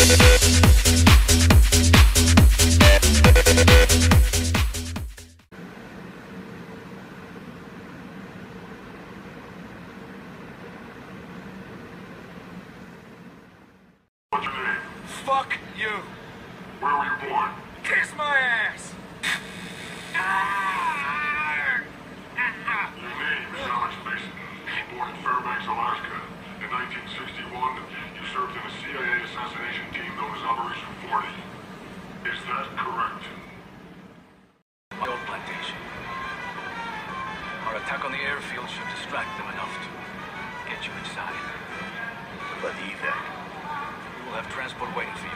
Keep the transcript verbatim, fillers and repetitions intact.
What's your name? Fuck you. Where were you born? Kiss my ass. Your name is Alex Mason. You were born in Fairbanks, Alaska. In nineteen sixty-one, you served in a C I A assassination team known as Operation forty. Is that correct? My old plantation. Our attack on the airfield should distract them enough to get you inside. But the evac. We will have transport waiting for you.